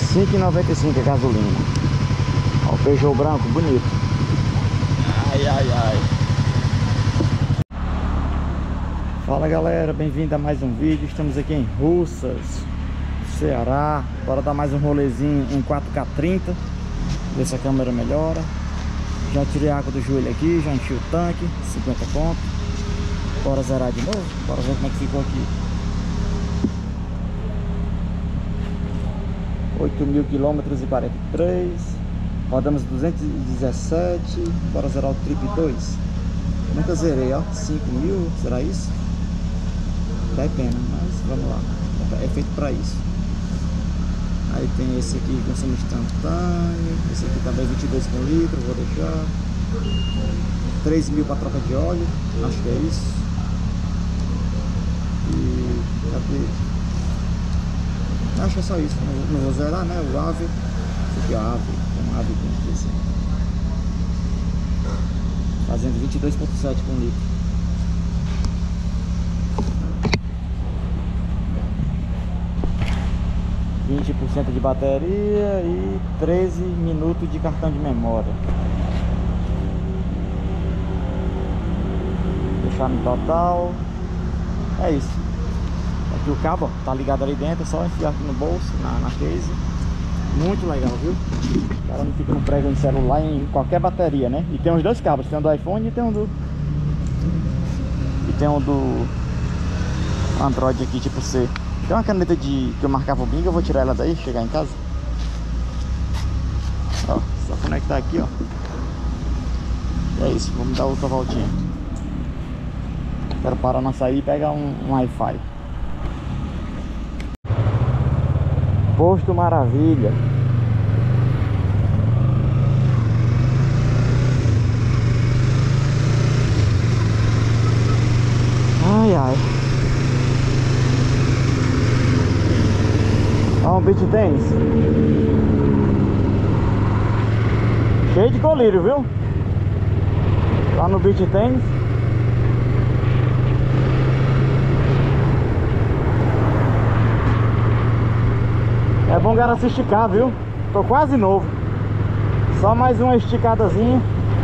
5,95 a gasolina. Ó, o Peugeot branco, bonito. Ai, ai, ai. Fala galera, bem-vindo a mais um vídeo. Estamos aqui em Russas, Ceará. Bora dar mais um rolezinho em 4K30. Ver se a câmera melhora. Já tirei a água do joelho aqui, já enchi o tanque, 50 conto. Bora zerar de novo, bora ver como é que ficou aqui. 8.000 km e 43. Rodamos 217. Bora zerar o trip 2. Nunca zerei, ó, 5.000, será isso? Dá pena, mas vamos lá, é feito pra isso. Aí tem esse aqui, consumo instantâneo. Esse aqui também 22 com litro, vou deixar. 3.000 para troca de óleo, acho que é isso. E cadê? Acho que é só isso, não vou zerar, né? O AVE. Esse aqui é a AVE, tem um AVE aqui assim. Fazendo 22,7 com litro. %, de bateria e 13 minutos de cartão de memória. Deixar no total. É isso. Aqui o cabo, ó, tá ligado ali dentro, é só enfiar aqui no bolso, na case. Muito legal, viu? O cara não fica no prego em celular, em qualquer bateria, né? E tem os dois cabos, tem um do iPhone e tem um do... Android aqui, tipo C. Tem uma caneta que eu marcava o bingo, eu vou tirar ela daí, chegar em casa. Ó, só conectar aqui, ó. E é isso, vamos dar outra voltinha. Quero parar na saída e pegar um Wi-Fi. Posto Maravilha. Ai, ai. Ó, um beach tênis. Cheio de colírio, viu? Lá no beach tênis. É bom o cara se esticar, viu? Tô quase novo. Só mais uma esticadazinha.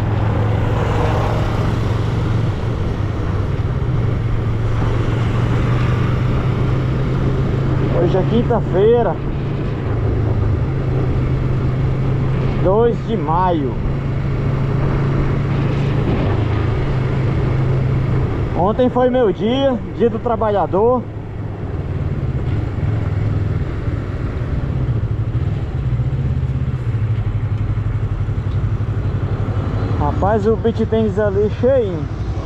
Hoje é quinta-feira, 2 de maio. Ontem foi meu dia, dia do trabalhador. Rapaz, o beach tênis ali cheinho.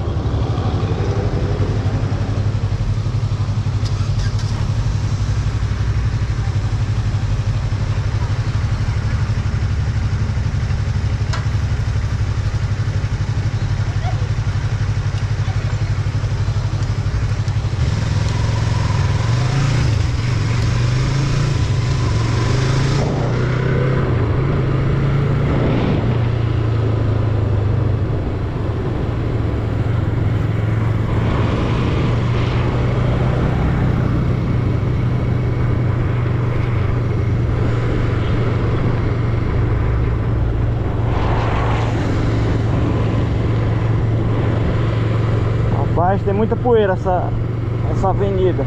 Tem muita poeira essa avenida.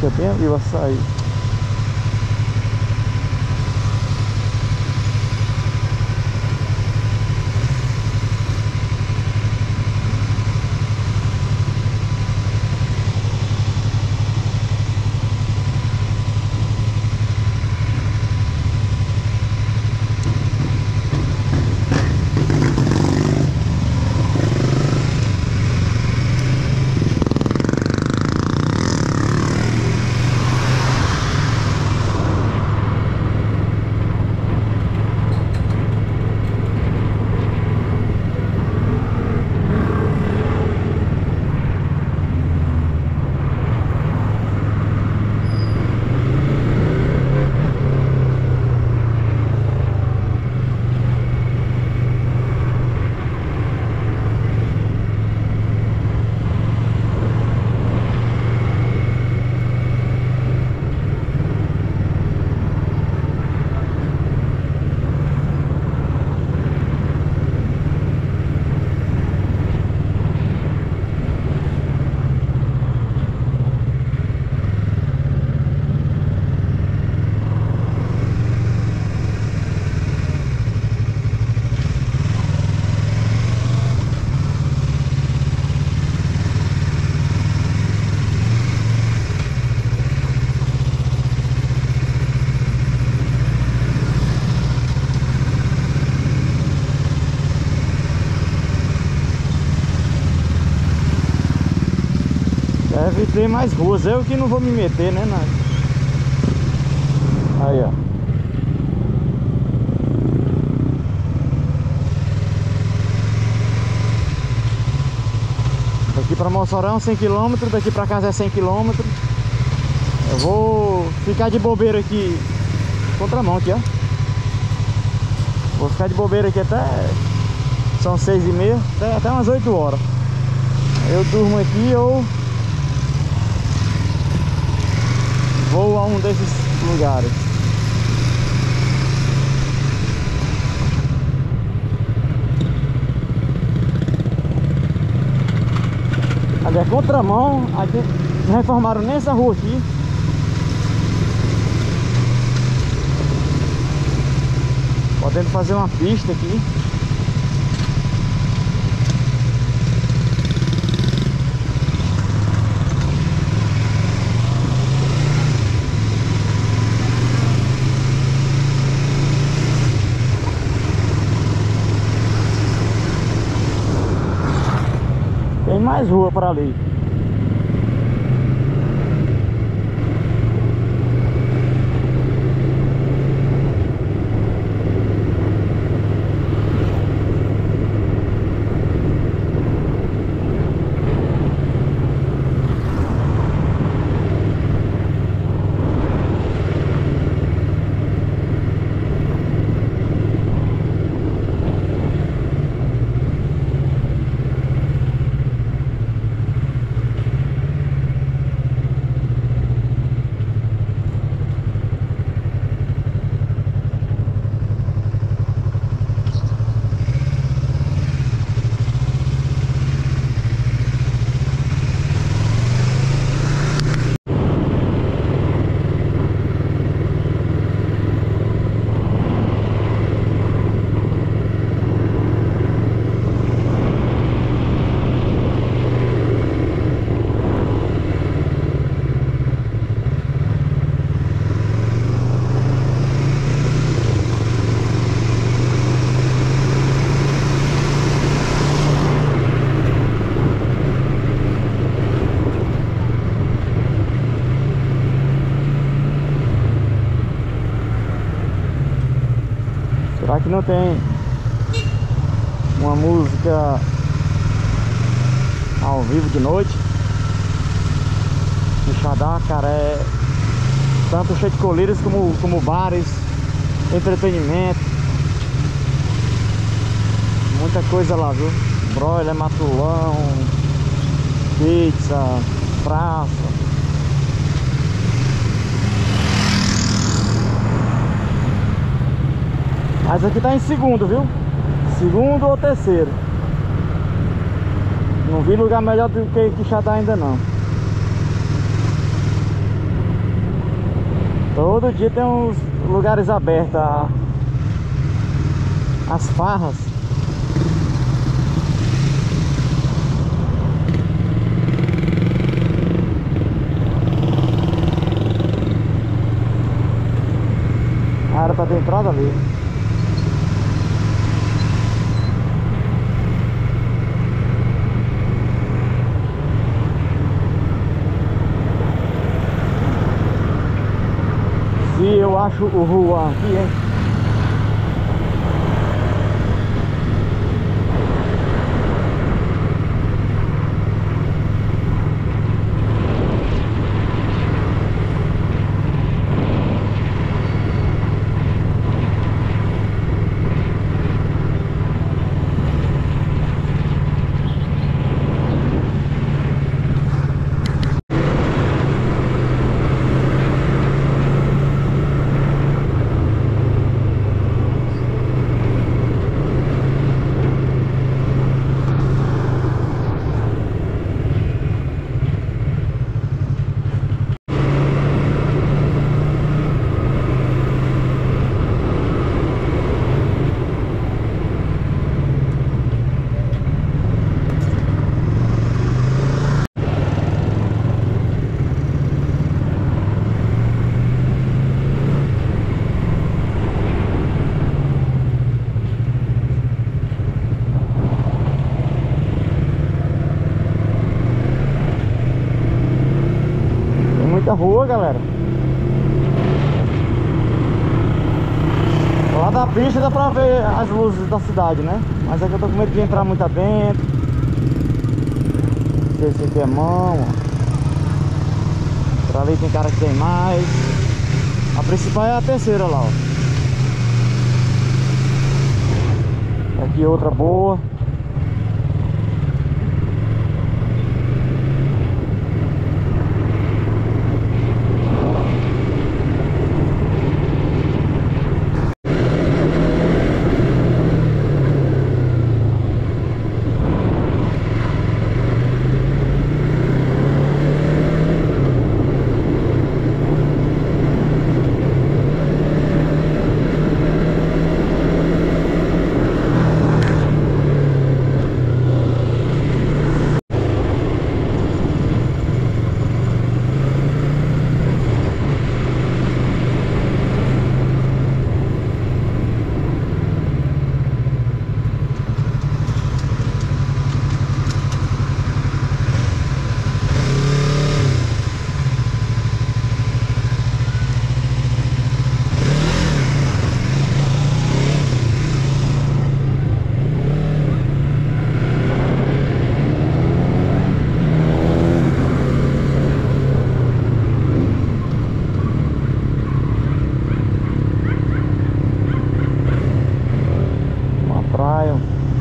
Deixa bem ali o açaí. Deve ter mais ruas, eu que não vou me meter, né, Nath? Aí, ó. Daqui pra Mossorão 100 km, daqui pra casa é 100 km. Eu vou ficar de bobeira aqui, contramão aqui, ó. Vou ficar de bobeira aqui até... São 6h30, até umas 8 horas. Eu durmo aqui ou... vou a um desses lugares. Ali é contramão, aqui não reformaram nem essa rua aqui. Podendo fazer uma pista aqui. Tem mais rua para ali. Será que não tem uma música ao vivo de noite? Quixadá, cara, é tanto cheio de coleiras como bares, entretenimento. Muita coisa lá, viu? Broiler, matulão, pizza, praça. Mas aqui tá em segundo, viu? Segundo ou terceiro. Não vi lugar melhor do que Quixadá ainda não. Todo dia tem uns lugares abertos, as farras. Ah, era pra ter entrado ali. Se eu acho o Juan aqui, hein? Muita rua, galera. Lá da pista dá pra ver as luzes da cidade, né? Mas é que eu tô com medo de entrar muito adentro. Esse aqui é mão, ó. Pra ali tem cara que tem mais. A principal é a terceira lá, ó. Aqui outra boa. Praia.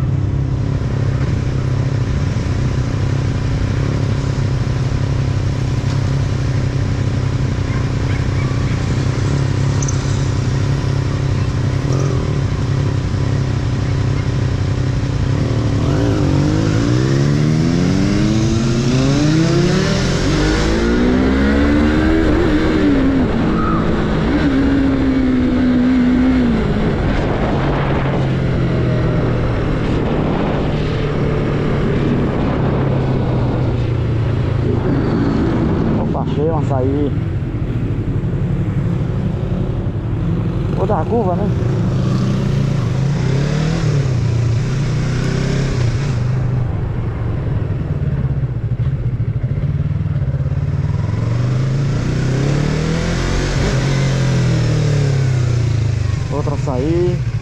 Achei um açaí. Vou dar a curva, né? Outro açaí.